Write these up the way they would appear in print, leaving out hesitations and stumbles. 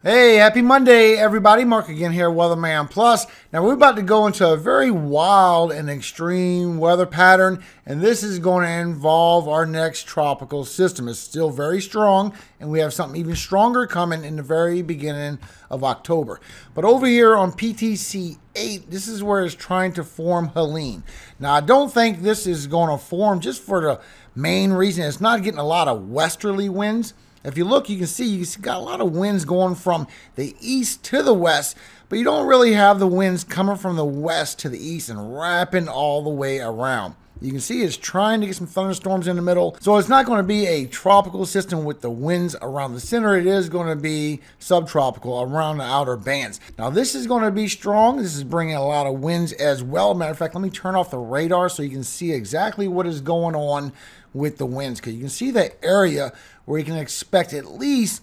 Hey, happy Monday, everybody. Mark again here, Weatherman Plus. Now, we're about to go into a very wild and extreme weather pattern, and this is going to involve our next tropical system. It's still very strong, and we have something even stronger coming in the very beginning of October. But over here on PTC 8, this is where it's trying to form Helene. Now, I don't think this is going to form just for the main reason it's not getting a lot of westerly winds. If you look, you can see you got a lot of winds going from the east to the west, but you don't really have the winds coming from the west to the east and wrapping all the way around. You can see it's trying to get some thunderstorms in the middle. So it's not going to be a tropical system with the winds around the center. It is going to be subtropical around the outer bands. Now this is going to be strong. This is bringing a lot of winds as well. Matter of fact, let me turn off the radar so you can see exactly what is going on with the winds, because you can see the area where you can expect at least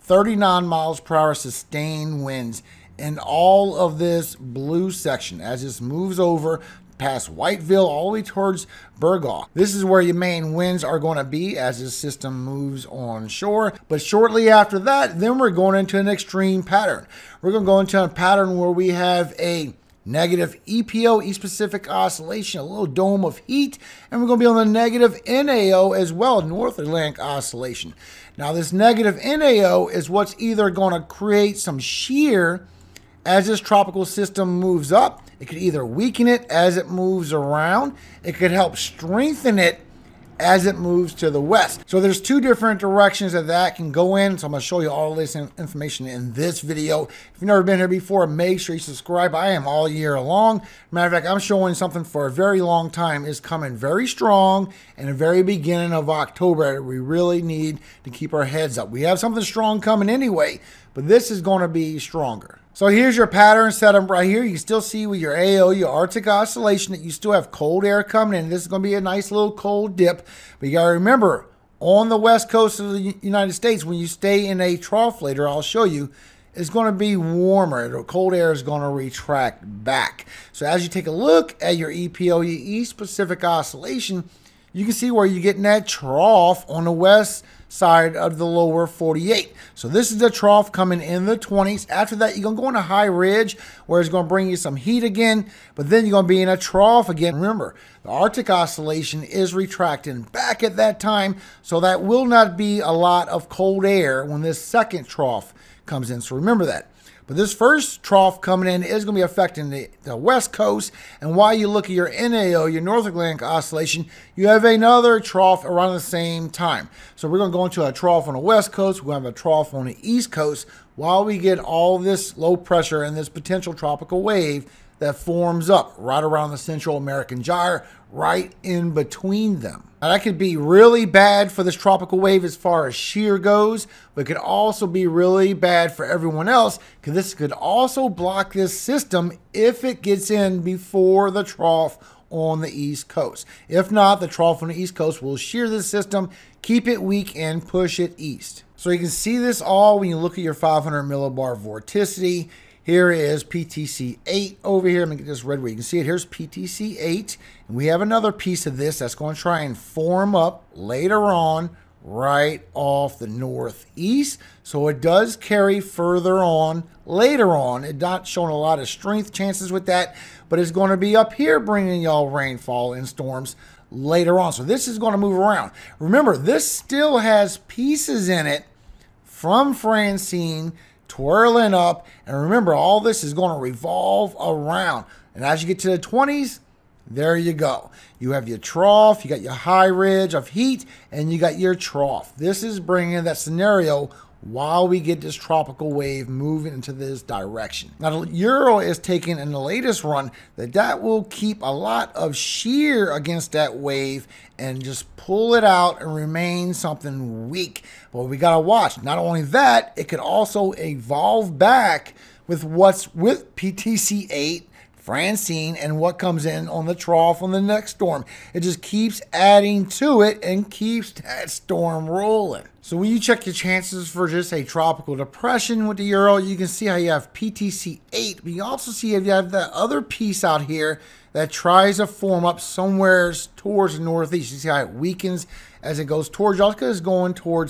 39 miles per hour sustained winds in all of this blue section as this moves over past Whiteville all the way towards Burgaw. This is where your main winds are going to be as this system moves on shore. But shortly after that, then we're going into an extreme pattern. We're going to go into a pattern where we have a negative EPO, East Pacific Oscillation, a little dome of heat, and we're going to be on the negative NAO as well, North Atlantic Oscillation. Now this negative NAO is what's either going to create some shear as this tropical system moves up. It could either weaken it as it moves around. It could help strengthen it as it moves to the west. So there's two different directions that can go in. So I'm going to show you all this information in this video. If you've never been here before, make sure you subscribe. I am all year long. Matter of fact, I'm showing something for a very long time. It's coming very strong in the very beginning of October. We really need to keep our heads up. We have something strong coming anyway, but this is going to be stronger. So here's your pattern setup right here. You can still see with your AO, your Arctic Oscillation, that you still have cold air coming in. This is going to be a nice little cold dip. But you got to remember, on the west coast of the United States, when you stay in a trough later, I'll show you, it's going to be warmer. The cold air is going to retract back. So as you take a look at your EPO, your East Pacific Oscillation, you can see where you're getting that trough on the west side of the lower 48. So this is the trough coming in the 20s. After that, you're going to go on a high ridge where it's going to bring you some heat again, but then you're going to be in a trough again. Remember, the Arctic Oscillation is retracting back at that time, so that will not be a lot of cold air when this second trough comes in. So remember that. But this first trough coming in is going to be affecting the west coast. And while you look at your NAO, your North Atlantic Oscillation, you have another trough around the same time. So we're going to go into a trough on the west coast. We're going to have a trough on the east coast while we get all this low pressure and this potential tropical wave that forms up right around the Central American Gyre, right in between them. Now that could be really bad for this tropical wave as far as shear goes, but it could also be really bad for everyone else, because this could also block this system if it gets in before the trough on the east coast. If not, the trough on the east coast will shear this system, keep it weak, and push it east. So you can see this all when you look at your 500 millibar vorticity. Here is PTC 8 over here. Let me get this red where you can see it. Here's PTC 8. And we have another piece of this that's going to try and form up later on right off the northeast. So it does carry further on later on. It's not showing a lot of strength chances with that, but it's going to be up here bringing y'all rainfall and storms later on. So this is going to move around. Remember, this still has pieces in it from Francine twirling up, and remember, all this is going to revolve around. And as you get to the 20s, there you go. You have your trough, you got your high ridge of heat, and you got your trough. This is bringing that scenario while we get this tropical wave moving into this direction. Now, the Euro is taking in the latest run that will keep a lot of shear against that wave and just pull it out and remain something weak. But we got to watch. Not only that, it could also evolve back with what's with PTC 8, Francine, and what comes in on the trough on the next storm. It just keeps adding to it and keeps that storm rolling. So when you check your chances for just a tropical depression with the Euro, you can see how you have PTC 8, but you also see if you have that other piece out here that tries to form up somewhere towards the northeast. You see how it weakens as it goes towards y'all, because it's going towards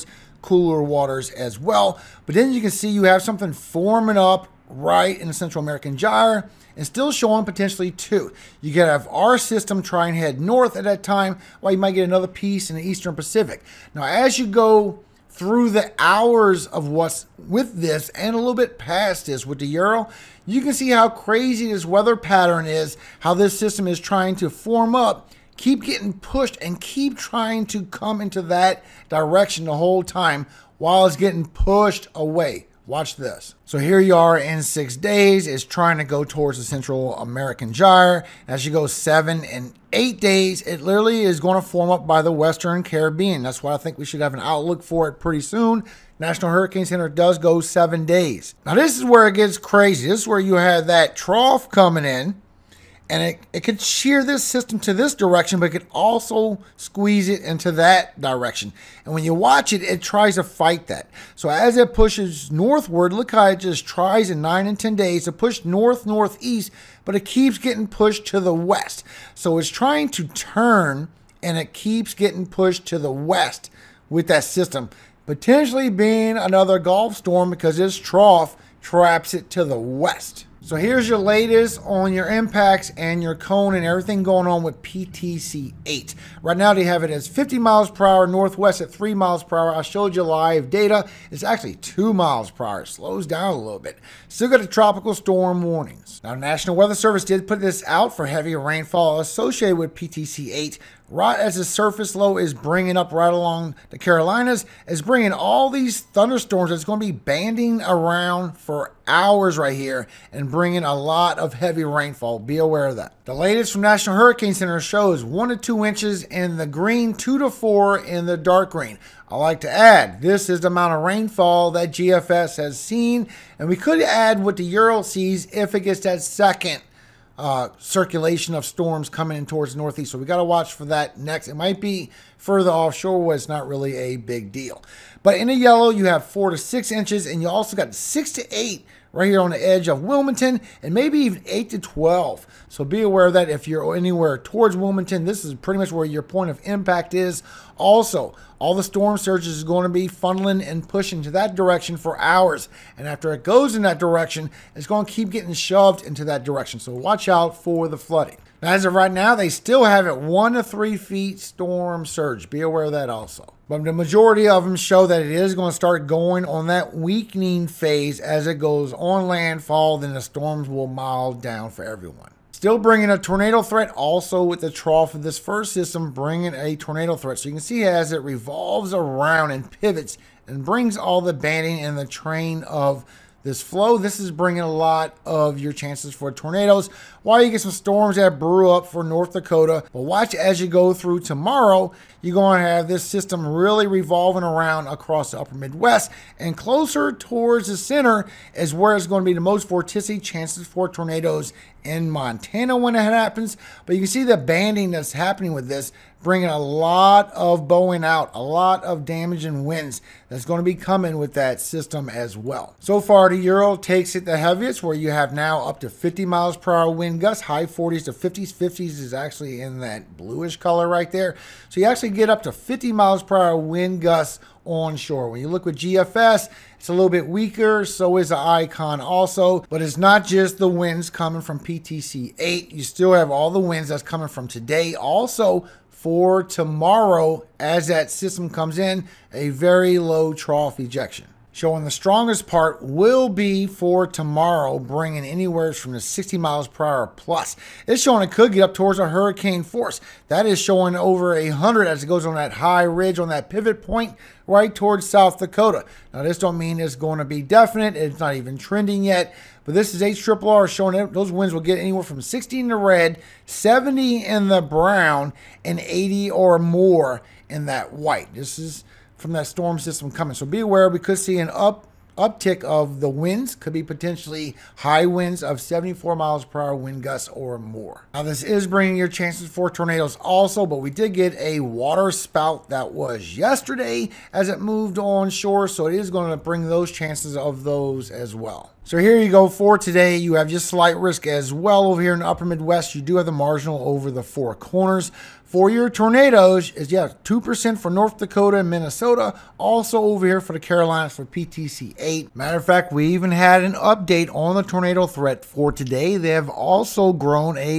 cooler waters as well. But then you can see you have something forming up right in the Central American Gyre and still showing potentially two. You could have our system try and head north at that time, while you might get another piece in the Eastern Pacific. Now, as you go through the hours of what's with this and a little bit past this with the Euro, you can see how crazy this weather pattern is, how this system is trying to form up, keep getting pushed, and keep trying to come into that direction the whole time while it's getting pushed away. Watch this. So here you are in 6 days. It's trying to go towards the Central American Gyre. As you go 7 and 8 days, it literally is going to form up by the Western Caribbean. That's why I think we should have an outlook for it pretty soon. National Hurricane Center does go 7 days. Now this is where it gets crazy. This is where you have that trough coming in. And it could shear this system to this direction, but it could also squeeze it into that direction. And when you watch it, it tries to fight that. So as it pushes northward, look how it just tries in 9 and 10 days to push northeast, but it keeps getting pushed to the west. So it's trying to turn, and it keeps getting pushed to the west with that system, potentially being another Gulf storm because this trough traps it to the west. So here's your latest on your impacts and your cone and everything going on with PTC 8. Right now they have it as 50 miles per hour northwest at 3 miles per hour. I showed you live data. It's actually 2 miles per hour. It slows down a little bit. Still got the tropical storm warnings. Now, National Weather Service did put this out for heavy rainfall associated with PTC 8. Right as the surface low is bringing up right along the Carolinas, is bringing all these thunderstorms that's going to be banding around for hours right here and bringing a lot of heavy rainfall. Be aware of that. The latest from National Hurricane Center shows 1 to 2 inches in the green, 2 to 4 in the dark green. I like to add, this is the amount of rainfall that GFS has seen, and we could add what the Euro sees if it gets that second circulation of storms coming in towards the northeast. So we got to watch for that next. It might be further offshore where it's not really a big deal. But in the yellow, you have 4 to 6 inches, and you also got 6 to 8 right here on the edge of Wilmington, and maybe even 8 to 12. So be aware of that if you're anywhere towards Wilmington. This is pretty much where your point of impact is. Also, all the storm surges is going to be funneling and pushing to that direction for hours. And after it goes in that direction, it's going to keep getting shoved into that direction. So watch out for the flooding. Now, as of right now, they still have it 1 to 3 feet storm surge. Be aware of that also. But the majority of them show that it is going to start going on that weakening phase as it goes on landfall. Then the storms will mild down for everyone. Still bringing a tornado threat also with the trough of this first system, bringing a tornado threat. So you can see as it revolves around and pivots and brings all the banding and the train of this flow, this is bringing a lot of your chances for tornadoes. While you get some storms that brew up for North Dakota, but watch as you go through tomorrow, you're going to have this system really revolving around across the upper Midwest, and closer towards the center is where it's going to be the most vorticity chances for tornadoes in Montana when it happens. But you can see the banding that's happening with this, bringing a lot of bowing out, a lot of damage and winds that's going to be coming with that system as well. So far, the Euro takes it the heaviest, where you have now up to 50 miles per hour wind gusts, high 40s to 50s. 50s is actually in that bluish color right there. So you actually get up to 50 miles per hour wind gusts onshore. When you look with GFS, it's a little bit weaker, so is the icon also, but it's not just the winds coming from PTC 8. You still have all the winds that's coming from today also for tomorrow as that system comes in, a very low trough ejection. Showing the strongest part will be for tomorrow, bringing anywhere from the 60 miles per hour plus. It's showing it could get up towards a hurricane force. That is showing over 100 as it goes on that high ridge, on that pivot point right towards South Dakota. Now, this don't mean it's going to be definite. It's not even trending yet. But this is HRRR showing that those winds will get anywhere from 60 in the red, 70 in the brown, and 80 or more in that white. This is from that storm system coming. So be aware, we could see an uptick of the winds, could be potentially high winds of 74 miles per hour wind gusts or more. Now, this is bringing your chances for tornadoes also, but we did get a water spout that was yesterday as it moved onshore, so it is going to bring those chances of those as well. So here you go for today. You have just slight risk as well over here in the upper Midwest. You do have the marginal over the four corners. For your tornadoes, is 2% for North Dakota and Minnesota. Also over here for the Carolinas for PTC 8. Matter of fact, we even had an update on the tornado threat for today. They have also grown a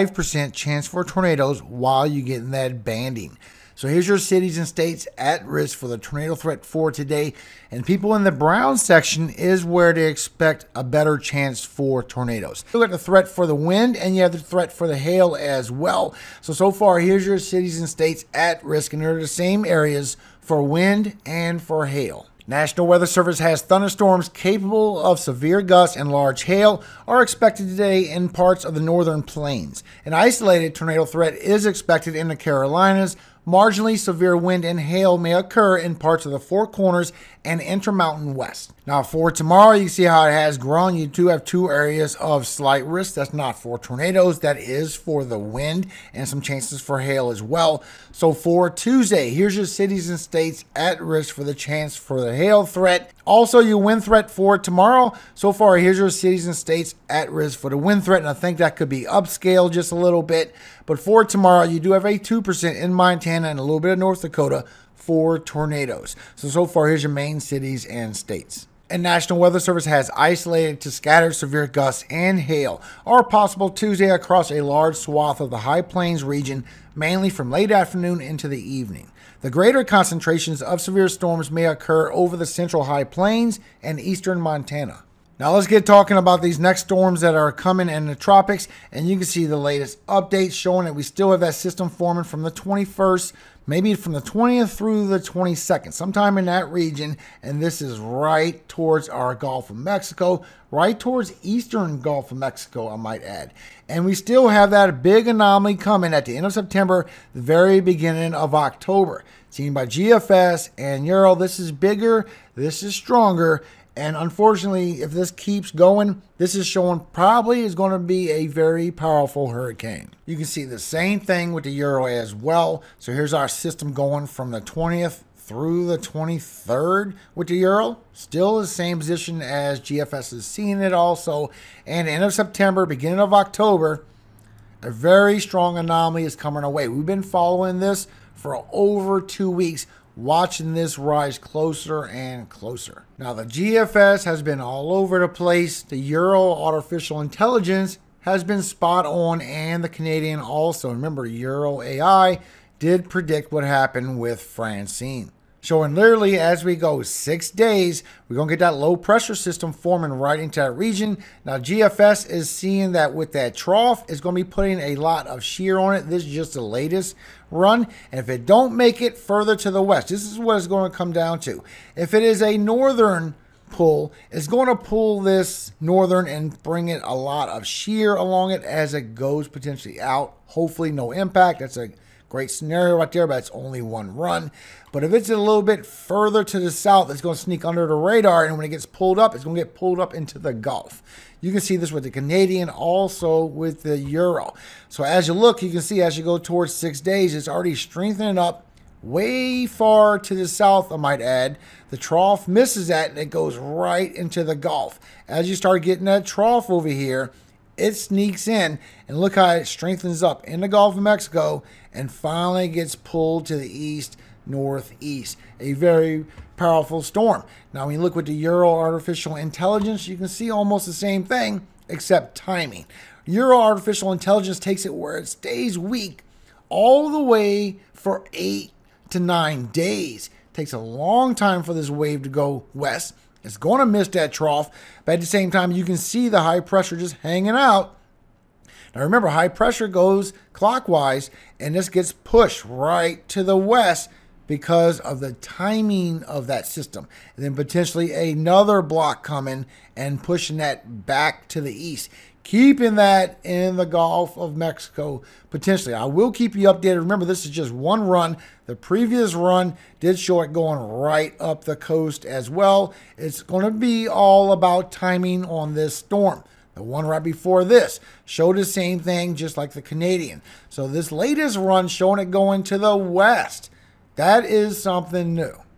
5% chance for tornadoes while you're getting that banding. So here's your cities and states at risk for the tornado threat for today. And people in the brown section is where they expect a better chance for tornadoes. Look at the threat for the wind, and you have the threat for the hail as well. So far, here's your cities and states at risk, and they're the same areas for wind and for hail. National Weather Service has thunderstorms capable of severe gusts and large hail are expected today in parts of the northern plains. An isolated tornado threat is expected in the Carolinas. Marginally severe wind and hail may occur in parts of the Four Corners and Intermountain West. Now for tomorrow, you see how it has grown. You do have two areas of slight risk. That's not for tornadoes. That is for the wind and some chances for hail as well. So for Tuesday, here's your cities and states at risk for the chance for the hail threat. Also, your wind threat for tomorrow. So far, here's your cities and states at risk for the wind threat. And I think that could be upscaled just a little bit. But for tomorrow, you do have a 2% in Montana and a little bit of North Dakota for tornadoes. So far, here's your main cities and states. And National Weather Service has isolated to scattered severe gusts and hail are possible Tuesday across a large swath of the High Plains region, mainly from late afternoon into the evening. The greater concentrations of severe storms may occur over the central High Plains and eastern Montana. Now let's get talking about these next storms that are coming in the tropics, and you can see the latest updates showing that we still have that system forming from the 21st, maybe from the 20th through the 22nd, sometime in that region, and this is right towards our Gulf of Mexico, right towards eastern Gulf of Mexico, I might add. And we still have that big anomaly coming at the end of September, the very beginning of October. Seen by GFS and Euro, this is bigger, this is stronger, and unfortunately, if this keeps going, this is showing probably is going to be a very powerful hurricane. You can see the same thing with the Euro as well. So here's our system going from the 20th through the 23rd with the Euro. Still the same position as GFS is seeing it also. And end of September, beginning of October, a very strong anomaly is coming away. We've been following this for over 2 weeks, watching this rise closer and closer. Now the GFS has been all over the place. The Euro artificial intelligence has been spot on, and the Canadian also. Remember, Euro AI did predict what happened with Francine. Showing literally as we go 6 days, we're going to get that low pressure system forming right into that region. Now GFS is seeing that with that trough, it's going to be putting a lot of shear on it. This is just the latest run. And if it don't make it further to the west, this is what it's going to come down to. If it is a northern pull, it's going to pull this northern and bring it a lot of shear along it as it goes potentially out. Hopefully no impact. That's a great scenario right there, but it's only one run. But if it's a little bit further to the south, it's going to sneak under the radar, and when it gets pulled up, it's going to get pulled up into the Gulf. You can see this with the Canadian, also with the Euro. So as you look, you can see as you go towards 6 days, it's already strengthening up way far to the south, I might add. The trough misses that, and it goes right into the Gulf. As you start getting that trough over here, it sneaks in, and look how it strengthens up in the Gulf of Mexico and finally gets pulled to the east, northeast. A very powerful storm. Now, when you look with the Euro artificial intelligence, you can see almost the same thing, except timing. Euro artificial intelligence takes it where it stays weak all the way for 8 to 9 days. It takes a long time for this wave to go west. It's going to miss that trough, but at the same time, you can see the high pressure just hanging out. Now remember, high pressure goes clockwise, and this gets pushed right to the west because of the timing of that system. And then potentially another block coming and pushing that back to the east, keeping that in the Gulf of Mexico potentially. I will keep you updated. Remember, this is just one run. The previous run did show it going right up the coast as well. It's going to be all about timing on this storm. The one right before this showed the same thing, just like the Canadian. So this latest run showing it going to the west. That is something new.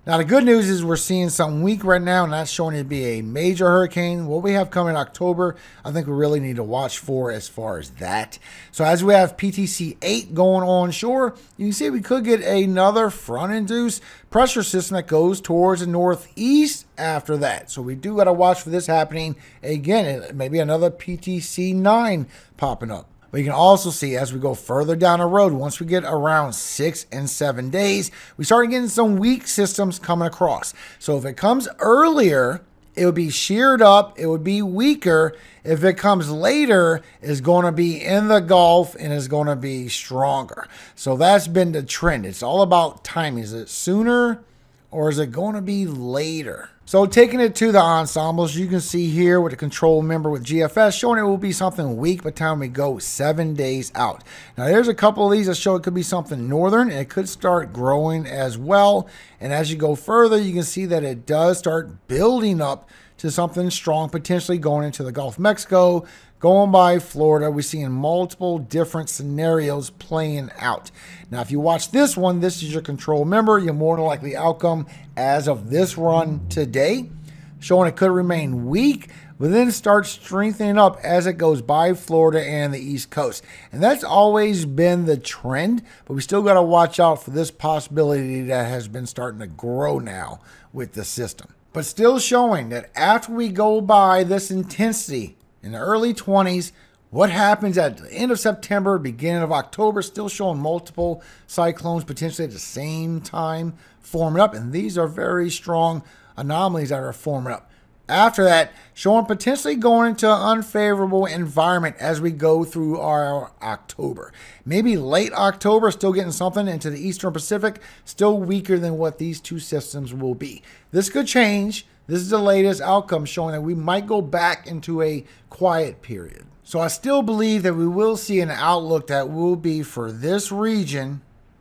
Now, the good news is we're seeing something weak right now, and that's showing it to be a major hurricane. What we have coming in October, I think we really need to watch for as far as that. So as we have PTC 8 going onshore, you can see we could get another front-induced pressure system that goes towards the northeast after that. So we do got to watch for this happening again. Maybe another PTC 9 popping up. But you can also see as we go further down the road, once we get around 6 and 7 days, we start getting some weak systems coming across. So if it comes earlier, it would be sheared up, it would be weaker. If it comes later, it's going to be in the Gulf and it's going to be stronger. So that's been the trend. It's all about timing. Is it sooner or is it going to be later? So taking it to the ensembles, you can see here with the control member with GFS showing it will be something weak by the time we go 7 days out. Now there's a couple of these that show it could be something northern and it could start growing as well. And as you go further, you can see that it does start building up to something strong, potentially going into the Gulf of Mexico, going by Florida. We're seeing multiple different scenarios playing out. Now, if you watch this one, this is your control member, your more than likely outcome as of this run today, showing it could remain weak, but then start strengthening up as it goes by Florida and the East Coast. And that's always been the trend, but we still got to watch out for this possibility that has been starting to grow now with the system. But still showing that after we go by this intensity in the early 20s, what happens at the end of September, beginning of October, still showing multiple cyclones potentially at the same time forming up. And these are very strong anomalies that are forming up. After that, showing potentially going into an unfavorable environment as we go through our October. Maybe late October, still getting something into the Eastern Pacific, still weaker than what these two systems will be. This could change. This is the latest outcome showing that we might go back into a quiet period. So I still believe that we will see an outlook that will be for this region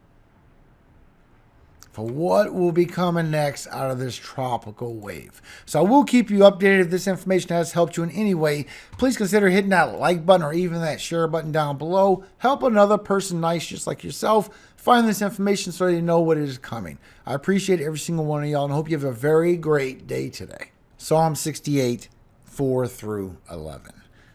for what will be coming next out of this tropical wave. So I will keep you updated. If this information has helped you in any way, please consider hitting that like button or even that share button down below. Help another person nice just like yourself find this information so they know what is coming. I appreciate every single one of y'all and hope you have a very great day today. Psalm 68, 4 through 11.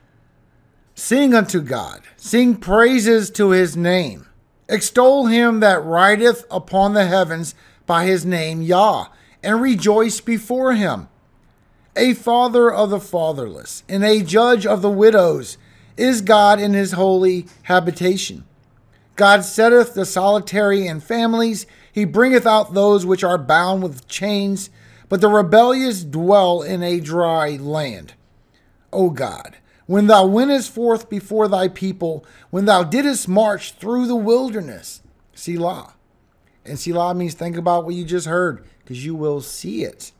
Sing unto God, sing praises to his name. Extol him that rideth upon the heavens by his name, Yah, and rejoice before him. A father of the fatherless, and a judge of the widows, is God in his holy habitation. God setteth the solitary in families. He bringeth out those which are bound with chains, but the rebellious dwell in a dry land. O God, when thou wentest forth before thy people, when thou didst march through the wilderness, Selah. And Selah means think about what you just heard, because you will see it.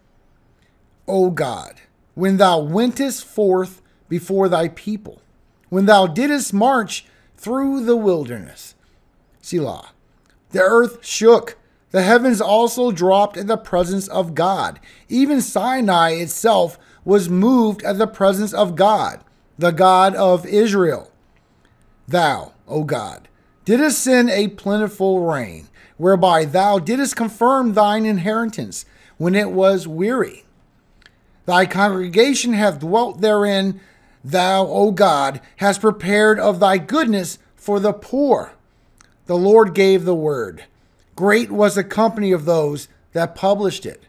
O God, when thou wentest forth before thy people, when thou didst march through the wilderness, Selah. The earth shook, the heavens also dropped in the presence of God. Even Sinai itself was moved at the presence of God, the God of Israel. Thou, O God, didst send a plentiful rain, whereby thou didst confirm thine inheritance when it was weary. Thy congregation hath dwelt therein. Thou, O God, hast prepared of thy goodness for the poor. The Lord gave the word. Great was the company of those that published it.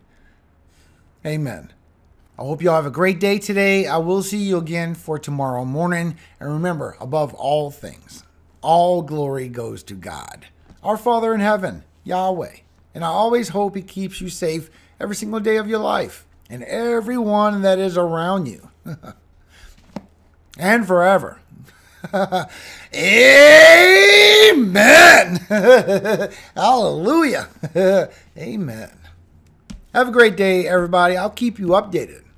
Amen. I hope you all have a great day today. I will see you again for tomorrow morning. And remember, above all things, all glory goes to God, our Father in heaven, Yahweh. And I always hope he keeps you safe every single day of your life and everyone that is around you. And forever. Amen. Hallelujah. Amen. Have a great day, everybody. I'll keep you updated.